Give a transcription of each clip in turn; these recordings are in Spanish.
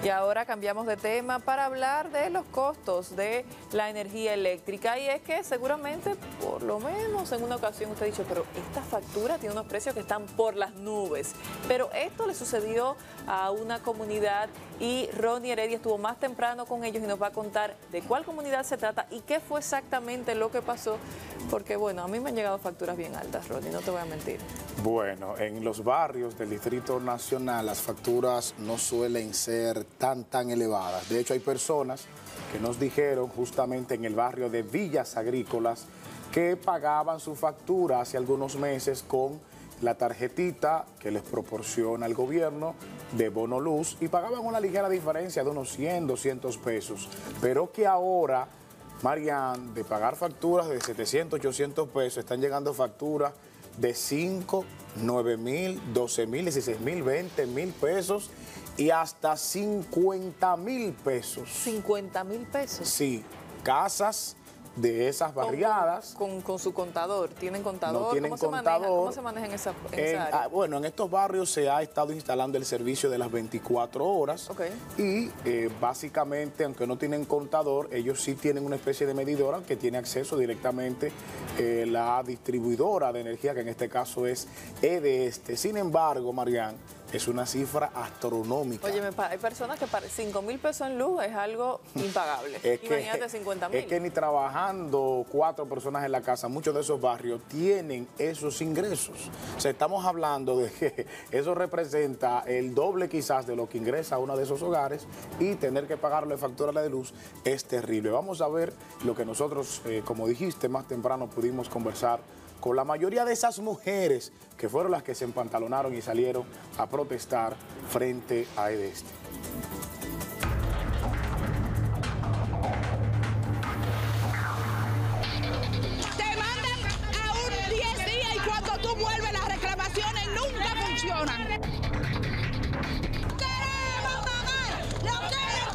Y ahora cambiamos de tema para hablar de los costos de la energía eléctrica. Y es que seguramente, por lo menos en una ocasión usted ha dicho, pero esta factura tiene unos precios que están por las nubes. Pero esto le sucedió a una comunidad y Ronnie Heredia estuvo más temprano con ellos y nos va a contar de cuál comunidad se trata y qué fue exactamente lo que pasó. Porque bueno, a mí me han llegado facturas bien altas, Ronnie, no te voy a mentir. Bueno, en los barrios del Distrito Nacional las facturas no suelen ser tan elevadas. De hecho, hay personas que nos dijeron justamente en el barrio de Villas Agrícolas que pagaban su factura hace algunos meses con la tarjetita que les proporciona el gobierno de Bono Luz y pagaban una ligera diferencia de unos 100, 200 pesos. Pero que ahora, Marian, de pagar facturas de 700, 800 pesos, están llegando facturas de 5, 9 mil, 12 mil, 16 mil, 20 mil pesos y hasta 50 mil pesos. ¿50 mil pesos? Sí, casas de esas barriadas. Con su contador. ¿Tienen contador? No tienen contador. ¿Cómo se maneja en esa área? Bueno, en estos barrios se ha estado instalando el servicio de las 24 horas. Okay. Y básicamente, aunque no tienen contador, ellos sí tienen una especie de medidora que tiene acceso directamente la distribuidora de energía, que en este caso es EDESTE. Sin embargo, Marian, es una cifra astronómica. Oye, hay personas que para 5 mil pesos en luz es algo impagable. Imagínate 50 mil. Es que ni trabajando 4 personas en la casa, muchos de esos barrios tienen esos ingresos. O sea, estamos hablando de que eso representa el doble quizás de lo que ingresa uno de esos hogares y tener que pagarle factura de luz es terrible. Vamos a ver lo que nosotros, como dijiste, más temprano pudimos conversar con la mayoría de esas mujeres que fueron las que se empantalonaron y salieron a protestar frente a EDESTE. Te mandan a un 10 días y cuando tú vuelves las reclamaciones nunca funcionan. ¡Queremos pagar lo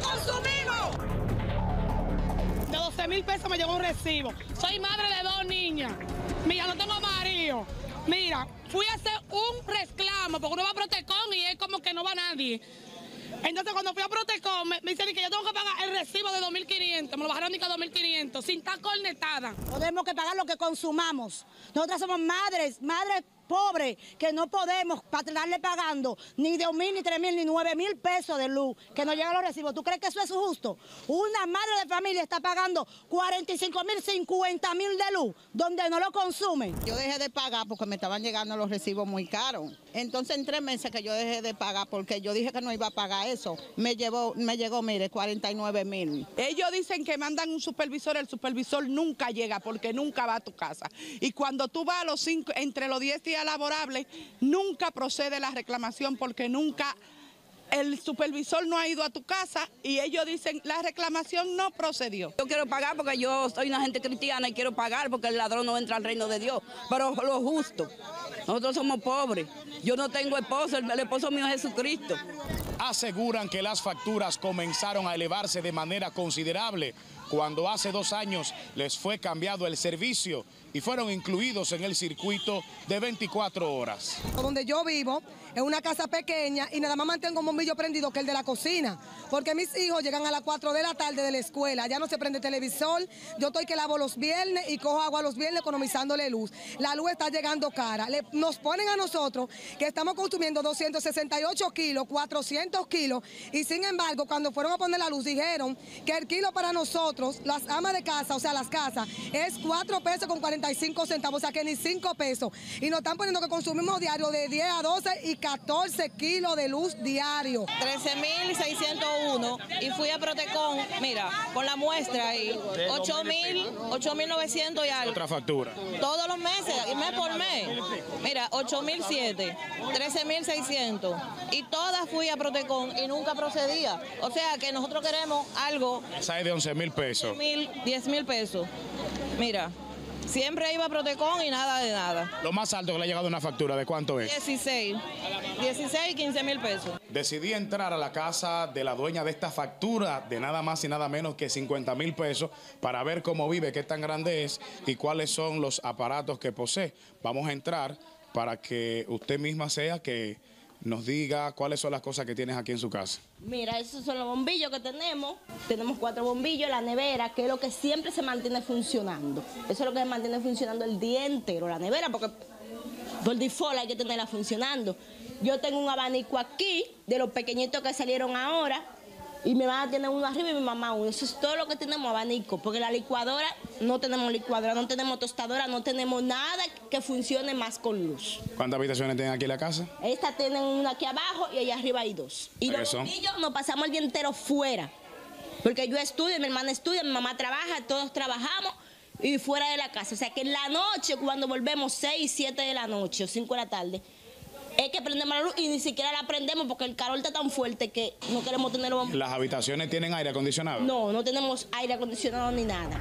que consumimos! De 12 mil pesos me llegó un recibo. Soy madre de 2 niñas. Mira, no tengo marido. Mira, fui a hacer un reclamo porque uno va a Protecon y es como que no va nadie. Entonces, cuando fui a Protecon, me dicen que yo tengo que pagar el recibo de 2.500. Me lo bajaron ni que 2.500, sin estar cornetada. Tenemos que pagar lo que consumamos. Nosotras somos madres pobres, que no podemos darle pagando ni 2.000, ni 3.000, ni 9.000 pesos de luz, que nos llegan los recibos. ¿Tú crees que eso es justo? Una madre de familia está pagando 45.000, 50.000 de luz, donde no lo consumen. Yo dejé de pagar porque me estaban llegando los recibos muy caros. Entonces, en 3 meses que yo dejé de pagar, porque yo dije que no iba a pagar eso, me llegó, mire, 49.000. Ellos dicen que mandan un supervisor, el supervisor nunca llega porque nunca va a tu casa. Y cuando tú vas a entre los 10 días laborables, nunca procede la reclamación porque nunca el supervisor no ha ido a tu casa y ellos dicen la reclamación no procedió. Yo quiero pagar porque yo soy una gente cristiana y quiero pagar porque el ladrón no entra al reino de Dios, pero lo justo. Nosotros somos pobres. Yo no tengo esposo, el esposo mío es Jesucristo. Aseguran que las facturas comenzaron a elevarse de manera considerable cuando hace 2 años les fue cambiado el servicio y fueron incluidos en el circuito de 24 horas. Donde yo vivo es una casa pequeña y nada más mantengo un bombillo prendido que el de la cocina, porque mis hijos llegan a las 4 de la tarde de la escuela, ya no se prende televisor, yo estoy que lavo los viernes y cojo agua los viernes economizándole luz. La luz está llegando cara, nos ponen a nosotros que estamos consumiendo 268 kilos, 400 kilos y sin embargo cuando fueron a poner la luz dijeron que el kilo para nosotros, las amas de casa, o sea las casas, es 4 pesos con 45 centavos, o sea que ni 5 pesos y nos están poniendo que consumimos diario de 10 a 12 y 14 kilos de luz diario. 13.601 y fui a Protecon, mira, con la muestra ahí, 8.900 y algo. Otra factura. Todos los meses, y mes por mes. Mira, 8.007, 13.600 y todas fui a Protecon y nunca procedía. O sea que nosotros queremos algo. Esa es de 11.000 pesos. 10.000 pesos. Mira. Siempre iba a Protecon y nada de nada. Lo más alto que le ha llegado una factura, ¿de cuánto es? 16 y 15.000 pesos. Decidí entrar a la casa de la dueña de esta factura de nada más y nada menos que 50.000 pesos para ver cómo vive, qué tan grande es y cuáles son los aparatos que posee. Vamos a entrar para que usted misma sea que nos diga cuáles son las cosas que tienes aquí en su casa. Mira, esos son los bombillos que tenemos. Tenemos 4 bombillos, la nevera, que es lo que siempre se mantiene funcionando. Eso es lo que se mantiene funcionando el día entero, la nevera, porque por default hay que tenerla funcionando. Yo tengo un abanico aquí, de los pequeñitos que salieron ahora, y mi mamá tiene uno arriba y mi mamá uno. Eso es todo lo que tenemos, abanico, porque la licuadora, no tenemos licuadora, no tenemos tostadora, no tenemos nada que funcione más con luz. ¿Cuántas habitaciones tienen aquí en la casa? Esta tienen una aquí abajo y allá arriba hay 2. Y los bombillos nos pasamos el día entero fuera, porque yo estudio, mi hermana estudia, mi mamá trabaja, todos trabajamos y fuera de la casa. O sea que en la noche, cuando volvemos 6, 7 de la noche o 5 de la tarde, es que prendemos la luz y ni siquiera la prendemos porque el calor está tan fuerte que no queremos tener los bombillos. ¿Las habitaciones tienen aire acondicionado? No, no tenemos aire acondicionado ni nada.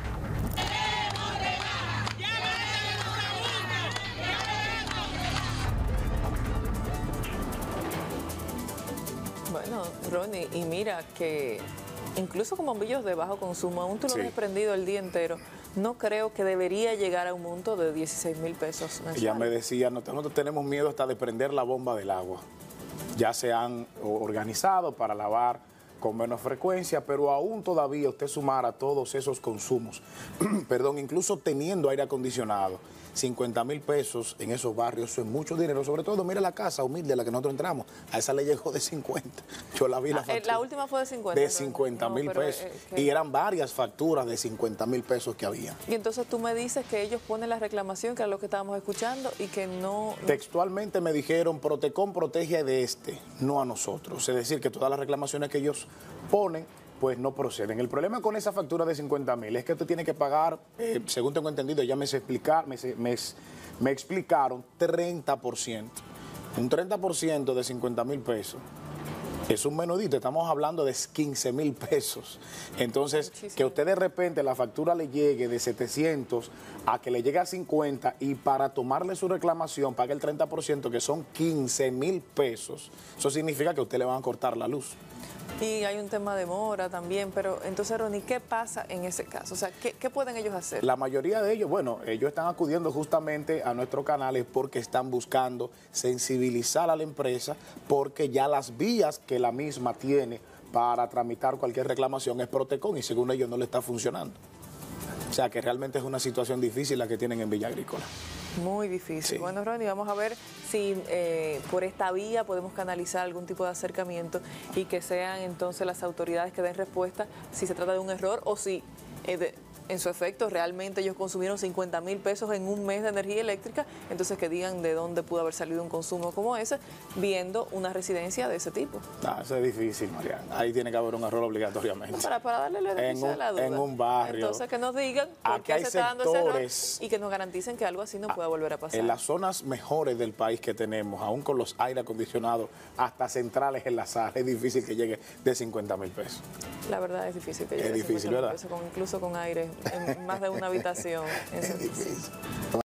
Bueno, Ronnie, y mira que incluso con bombillos de bajo consumo, aún tú lo has prendido el día entero, no creo que debería llegar a un monto de 16,000 pesos mensuales. Ella me decía, nosotros tenemos miedo hasta de prender la bomba del agua. Ya se han organizado para lavar con menos frecuencia, pero aún todavía usted sumara todos esos consumos, perdón, incluso teniendo aire acondicionado, 50,000 pesos en esos barrios, eso es mucho dinero, sobre todo, mira la casa humilde en la que nosotros entramos, a esa le llegó de 50, yo la vi la factura. La última fue de 50. De 50,000 pesos, y eran varias facturas de 50,000 pesos que había. Y entonces tú me dices que ellos ponen la reclamación, que era lo que estábamos escuchando, y que no... Textualmente me dijeron, Protecon protege de no a nosotros, es decir, que todas las reclamaciones que ellos ponen, pues no proceden. El problema con esa factura de 50,000 es que usted tiene que pagar, según tengo entendido, ya me explicaron, 30%. Un 30% de 50,000 pesos es un menudito, estamos hablando de 15,000 pesos. Entonces, que usted de repente la factura le llegue de 700 a que le llegue a 50 y para tomarle su reclamación pague el 30%, que son 15,000 pesos, eso significa que a usted le van a cortar la luz. Y hay un tema de mora también, pero entonces, Ronnie, ¿qué pasa en ese caso? O sea, ¿qué pueden ellos hacer? La mayoría de ellos, bueno, ellos están acudiendo justamente a nuestros canales porque están buscando sensibilizar a la empresa, porque ya las vías que la misma tiene para tramitar cualquier reclamación es Protecon y según ellos no le está funcionando. O sea, que realmente es una situación difícil la que tienen en Villa Agrícola. Muy difícil. Sí. Bueno, Ronnie, vamos a ver si por esta vía podemos canalizar algún tipo de acercamiento y que sean entonces las autoridades que den respuesta si se trata de un error o si en su efecto realmente ellos consumieron 50,000 pesos en un mes de energía eléctrica, entonces que digan de dónde pudo haber salido un consumo como ese, viendo una residencia de ese tipo. Eso es difícil, Mariana. Ahí tiene que haber un error obligatoriamente. Para darle el beneficio de la duda. En un barrio. Entonces que nos digan por qué se está dando ese error y que nos garanticen que algo así no pueda volver a pasar. En las zonas mejores del país que tenemos, aún con los aire acondicionados, hasta centrales en la sala, es difícil que llegue de 50,000 pesos. La verdad es difícil que llegue de 50,000 pesos, incluso con aire en más de una habitación. Es difícil.